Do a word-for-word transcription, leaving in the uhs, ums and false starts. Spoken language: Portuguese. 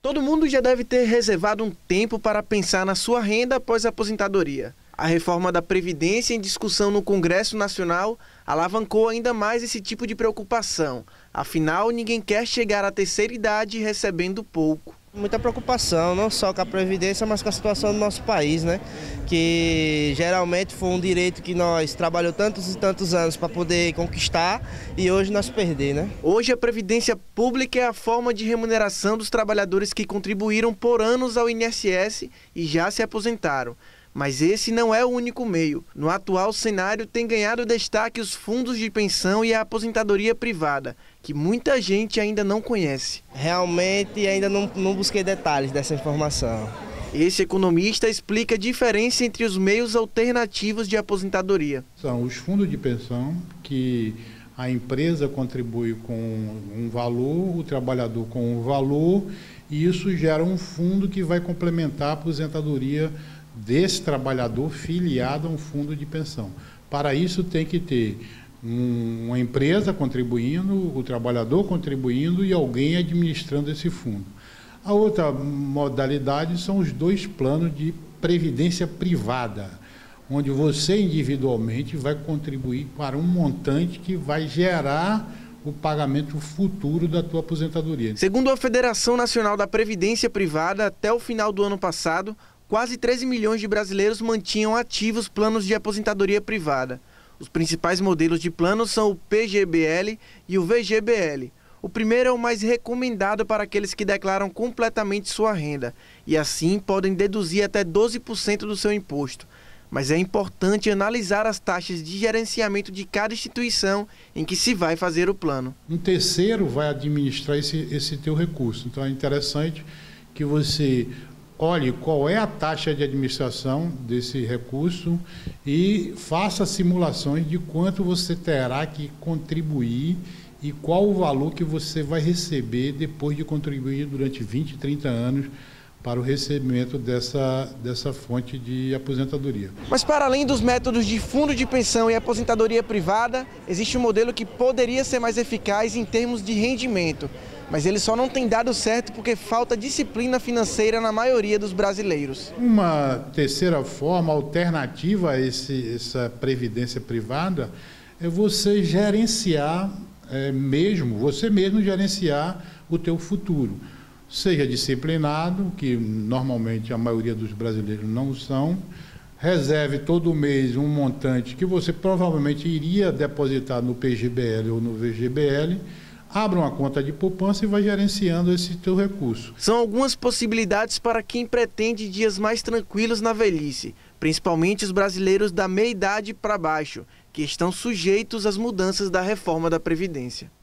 Todo mundo já deve ter reservado um tempo para pensar na sua renda após a aposentadoria. A reforma da Previdência em discussão no Congresso Nacional alavancou ainda mais esse tipo de preocupação. Afinal, ninguém quer chegar à terceira idade recebendo pouco. Muita preocupação, não só com a Previdência, mas com a situação do nosso país, né? Que geralmente foi um direito que nós trabalhamos tantos e tantos anos para poder conquistar e hoje nós perder, né? Hoje a Previdência Pública é a forma de remuneração dos trabalhadores que contribuíram por anos ao I N S S e já se aposentaram. Mas esse não é o único meio. No atual cenário tem ganhado destaque os fundos de pensão e a aposentadoria privada, que muita gente ainda não conhece. Realmente ainda não, não busquei detalhes dessa informação. Esse economista explica a diferença entre os meios alternativos de aposentadoria. São os fundos de pensão, que a empresa contribui com um valor, o trabalhador com um valor, e isso gera um fundo que vai complementar a aposentadoria desse trabalhador filiado a um fundo de pensão. Para isso tem que ter um, uma empresa contribuindo, o trabalhador contribuindo e alguém administrando esse fundo. A outra modalidade são os dois planos de previdência privada, onde você individualmente vai contribuir para um montante que vai gerar o pagamento futuro da tua aposentadoria. Segundo a Federação Nacional da Previdência Privada, até o final do ano passado, quase treze milhões de brasileiros mantinham ativos planos de aposentadoria privada. Os principais modelos de planos são o P G B L e o V G B L. O primeiro é o mais recomendado para aqueles que declaram completamente sua renda e assim podem deduzir até doze por cento do seu imposto. Mas é importante analisar as taxas de gerenciamento de cada instituição em que se vai fazer o plano. Um terceiro vai administrar esse, esse teu recurso. Então é interessante que você olhe qual é a taxa de administração desse recurso e faça simulações de quanto você terá que contribuir e qual o valor que você vai receber depois de contribuir durante vinte, trinta anos para o recebimento dessa, dessa fonte de aposentadoria. Mas para além dos métodos de fundo de pensão e aposentadoria privada, existe um modelo que poderia ser mais eficaz em termos de rendimento. Mas ele só não tem dado certo porque falta disciplina financeira na maioria dos brasileiros. Uma terceira forma alternativa a esse, essa previdência privada é você gerenciar é, mesmo, você mesmo gerenciar o teu futuro. Seja disciplinado, que normalmente a maioria dos brasileiros não são, reserve todo mês um montante que você provavelmente iria depositar no P G B L ou no V G B L, abra uma conta de poupança e vai gerenciando esse teu recurso. São algumas possibilidades para quem pretende dias mais tranquilos na velhice, principalmente os brasileiros da meia-idade para baixo, que estão sujeitos às mudanças da reforma da Previdência.